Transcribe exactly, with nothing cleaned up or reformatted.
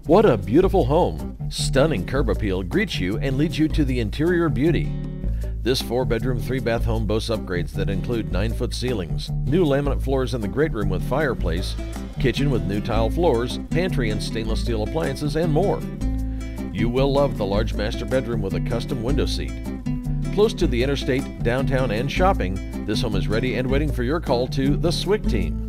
What a beautiful home! Stunning curb appeal greets you and leads you to the interior beauty. This four-bedroom, three-bath home boasts upgrades that include nine-foot ceilings, new laminate floors in the great room with fireplace, kitchen with new tile floors, pantry and stainless steel appliances, and more. You will love the large master bedroom with a custom window seat. Close to the interstate, downtown, and shopping, this home is ready and waiting for your call to the Swick team.